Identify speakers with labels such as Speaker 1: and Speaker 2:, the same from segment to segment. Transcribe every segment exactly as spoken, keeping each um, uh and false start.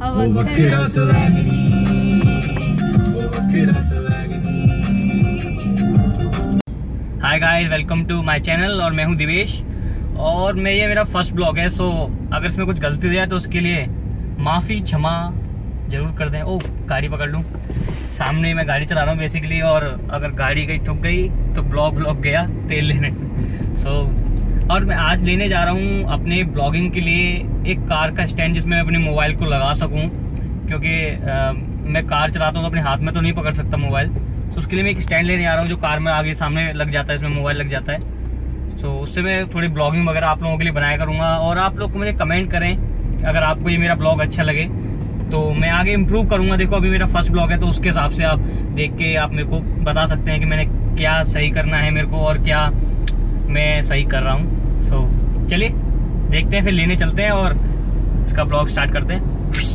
Speaker 1: Hi guys, welcome to my channel और मैं हूं दिवेश और मैं ये मेरा फर्स्ट ब्लॉग है। सो अगर इसमें कुछ गलती हो जाए तो उसके लिए माफ़ी क्षमा जरूर कर दें। ओ गाड़ी पकड़ लूँ, सामने मैं गाड़ी चला रहा हूँ बेसिकली, और अगर गाड़ी कहीं ठुक गई तो ब्लॉग ब्लॉग गया तेल लेने। सो so, और मैं आज लेने जा रहा हूँ अपने ब्लॉगिंग के लिए एक कार का स्टैंड जिसमें मैं अपने मोबाइल को लगा सकूँ, क्योंकि आ, मैं कार चलाता हूँ तो अपने हाथ में तो नहीं पकड़ सकता मोबाइल। तो उसके लिए मैं एक स्टैंड लेने जा रहा हूँ जो कार में आगे सामने लग जाता है, इसमें मोबाइल लग जाता है। सो उससे मैं थोड़ी ब्लॉगिंग वगैरह आप लोगों के लिए बनाया करूँगा। और आप लोग को मुझे कमेंट करें अगर आपको ये मेरा ब्लॉग अच्छा लगे तो मैं आगे इम्प्रूव करूँगा। देखो अभी मेरा फर्स्ट ब्लॉग है तो उसके हिसाब से आप देख के आप मेरे को बता सकते हैं कि मैंने क्या सही करना है मेरे को और क्या मैं सही कर रहा हूँ। सो चलिए देखते हैं, फिर लेने चलते हैं और इसका ब्लॉग स्टार्ट करते हैं।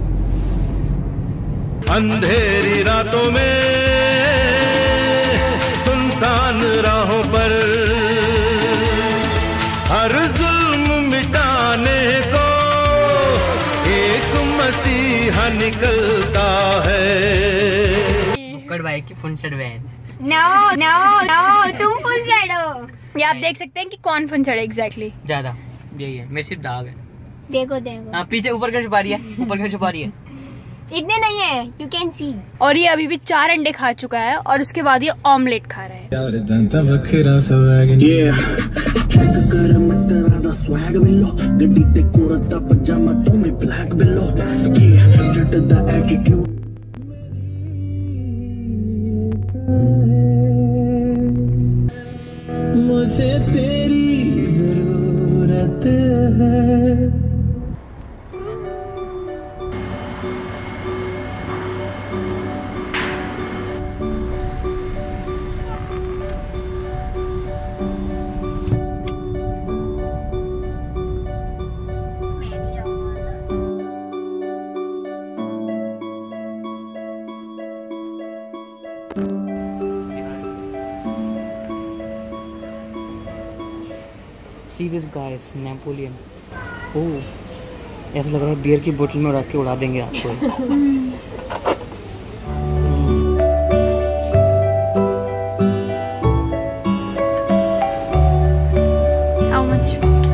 Speaker 2: अंधेरी रातों में सुनसान राहों पर हर जुल्म मिटाने को एक मसीहा निकलता है।
Speaker 1: बुक्कड़ भाई की फुनसट वैन।
Speaker 3: नो नो नो तुम फुल साइड हो। ये आप देख सकते हैं कि कौन फुल साइड एग्जैक्टली
Speaker 1: ज्यादा यही है, मेरे सिर्फ दाग है।
Speaker 3: देखो देखो,
Speaker 1: हाँ पीछे ऊपर क्यों छुपा रही है, ऊपर क्यों छुपा रही है?
Speaker 3: इतने नहीं है, यू कैन सी। और ये अभी भी चार अंडे खा चुका है और उसके बाद ये ऑमलेट खा रहा है।
Speaker 2: मुझे तेरी जरूरत है।
Speaker 1: See this guys, Napoleon. ओह ऐसा लग रहा है बियर की बोतल में रख के उड़ा देंगे आपको।
Speaker 3: How much?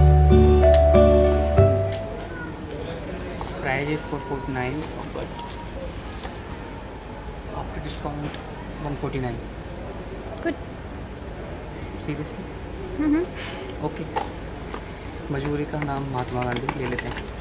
Speaker 1: Price is four forty-nine, but after discount one forty-nine.
Speaker 3: Good.
Speaker 1: Seriously?
Speaker 3: Mhm.
Speaker 1: Okay, मजबूरी का नाम महात्मा गांधी ले लेते हैं।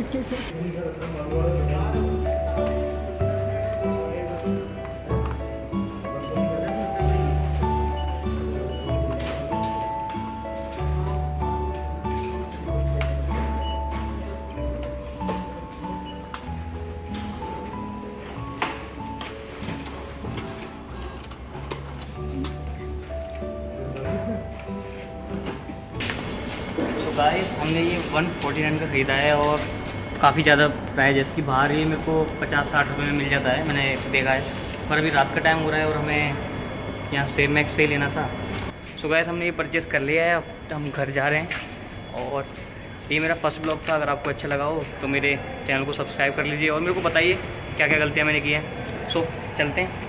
Speaker 1: गाइस हमने ये वन फोर्टी नाइन का ख़रीदा है और काफ़ी ज़्यादा प्राइस है इसकी। बाहर ये मेरे को पचास साठ रुपये में मिल जाता है, मैंने देखा है। पर अभी रात का टाइम हो रहा है और हमें यहाँ सेम मैक्स से ही लेना था। सो गाइस हमने ये परचेज़ कर लिया है, अब हम घर जा रहे हैं। और ये मेरा फर्स्ट ब्लॉग था, अगर आपको अच्छा लगा हो तो मेरे चैनल को सब्सक्राइब कर लीजिए और मेरे को बताइए क्या क्या गलतियाँ मैंने की हैं। सो चलते हैं,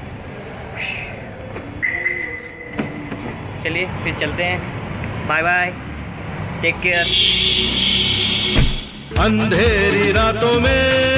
Speaker 1: चलिए फिर चलते हैं। Bye bye, take care.
Speaker 2: अंधेरी रातों में